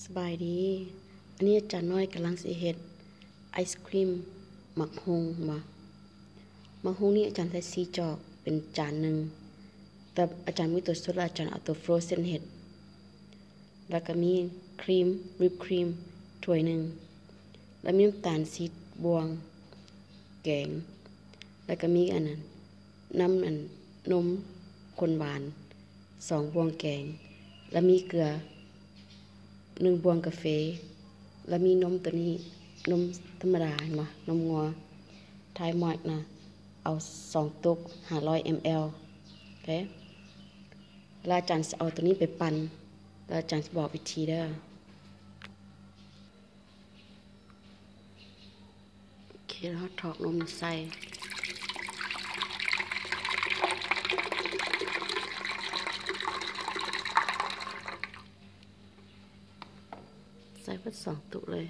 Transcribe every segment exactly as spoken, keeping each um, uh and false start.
สบายดีอันนี้อาจารย์น้อยกำลังสิเฮ็ดไอศครีมหมักฮงมาหมักฮงนี่อาจารย์ใส่สีจอกเป็นจานหนึ่งแต่อาจารย์มีตัวสดอาจารย์เอาตัวฟรอเซนเฮ็ดแล้วก็มีครีมวิปครีมถ้วยหนึ่งแล้วมีน้ำตาลสีบวงแกงแล้วก็มีอันนั้นน้ำอันนมข้นหวานสองบวงแกงแล้วมีเกลือหนึ่งบวงกาแฟแล้วมีนมตัวนี้นมธรรมดาเห็นไหมนมงัวไทยมอดนะเอาสองตุกห้าร้อยมลโอเคแล้วอาจารย์เอาตัวนี้ไปปั่นแล้วอาจารย์จะบอกวิธีเด้อโอเคแล้วถอกนมใส่ใส่เพิ่มสองตุกเลย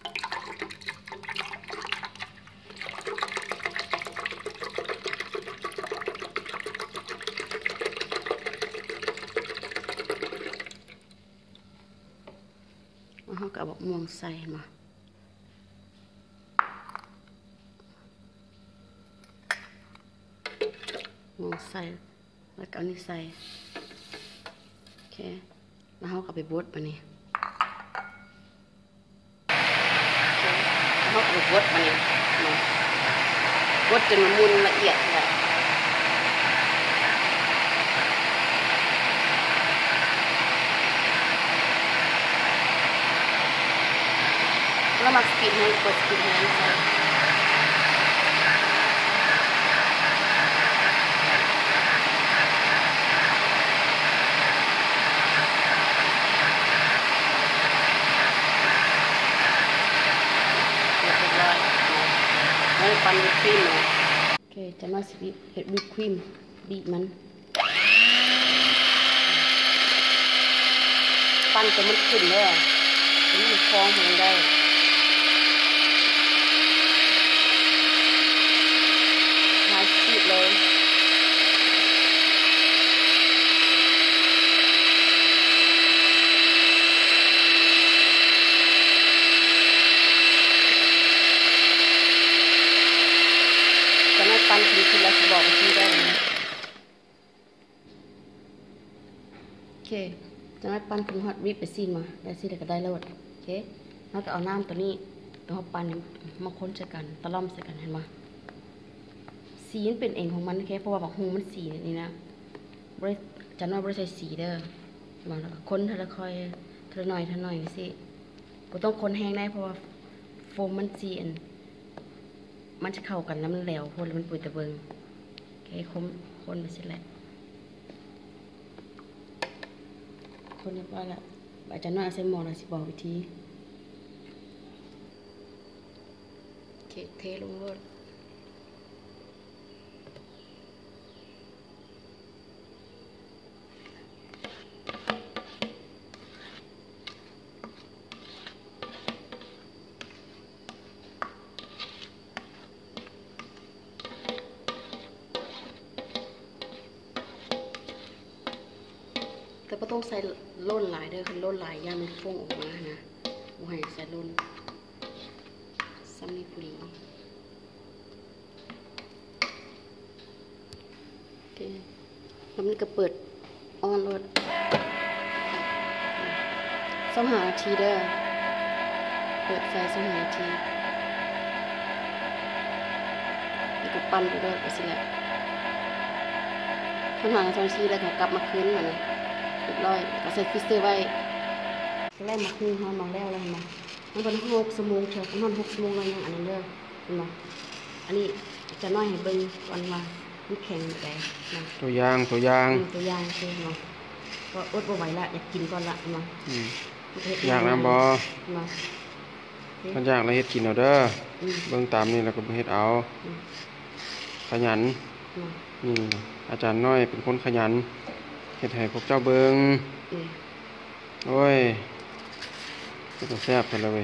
แล้วเขาก็เอาบอกม่วงใส่มาม่วงใส่แล้วก็เอานี่ใส่โอเคแล้วเขาก็ไปบดมานี่เขาก็บดมาเนี่ยบดจนมันมุนละเอียดเลยแล้วมาสกินให้กดสกินให้ใส่แล้วปั่นวิปครีมเลยโอเคจะมาสกิเห็ดวิปครีมบีบมันปั่นจนมันขึ้นเลยจนมันฟองมันได้หายซีดเลยจะไม่ปั่นทีทีละจะบอกวิธีได้นะโอเคจะไม่ปั่นถึงฮอตวิปไปซีนมาได้ซีนก็ได้แล้วโอเคแล้วก็เอาน้ำตัวนี้แล้วปั่นมาค้นใส่กันตะล่อมใส่กันเห็นไหมสีมันเป็นเองของมันแค่เพราะว่าบักฮูมันสีนี่นะบริจันว่าบริใส่สีเด้อมาแล้วก็ค้นเท่าละค่อยเท่าหน่อยเท่าหน่อยสิก็ต้องค้นแห้งได้เพราะว่าโฟมมันสีอันมันจะเข้ากันแล้วมันแหลวคนมันปุยตะเบิงแค่ค้นค้นไปเสร็จแล้วคนเรียบร้อยแล้วอาจารย์น้อยเอาใส่หม้อแล้วสิบอกวิธีโอเคเทลงรถแต่ก็ต้องใส่ล้นหลายเด้อคือล้นหลายย่ามันฟุ้งออกมานะบ่ให้ใส่ล้นซ้ำนี่พอดีโอเคแล้วมันก็เปิดออนรถสองหานาทีเด้อเปิดไฟสองหานาทีแล้วก็ปั่นไปด้วยไปสิแหละสองหานาทีแล้วก็กลับมาคืนมานะเรียบร้อยก็ใส่ฟิสเตอร์ไว้แรกมาคืนเขามาแล้วเลยมามันเป็นหกชั่วโมงเถอะประมาณหกชั่วโมงเลยยังอันนั้นเด้อเห็นไหมอันนี้จะน้อยให้เบิ้งวันมามันแข็งแบบนะตัวอย่างตัวอย่างตัวอย่างใช่ไหมก็อดบ่ไหวละอยากกินก่อนละมาอยากน้ำบ่มาถ้าอยากเราเฮ็ดกินเอาเด้อเบิ้งตามนี่แล้วก็เฮ็ดเอาขยันนี่อาจารย์น้อยเป็นคนขยันเฮ็ดให้พวกเจ้าเบิ่งโอ้ยก็ต้องแซ่บกันเลย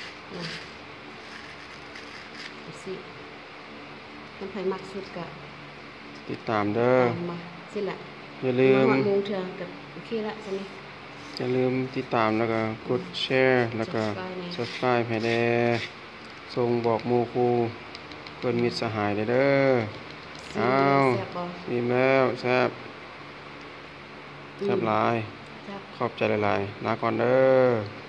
สิมันไผมักสุดกะติดตามเด้อสิแหละอย่าลืมโมงเถอะกับโอเคละใช่ไหมอย่าลืมติดตามแล้วก็กดแชร์แล้วก็ Subscribe ให้แด่ส่งบอกหมู่ครูเพื่อนมิตรสหายเด้ออ้าวอิ่มแล้วแซ่บแซ่บหลายขอบใจหลายๆลาก่อนเด้อ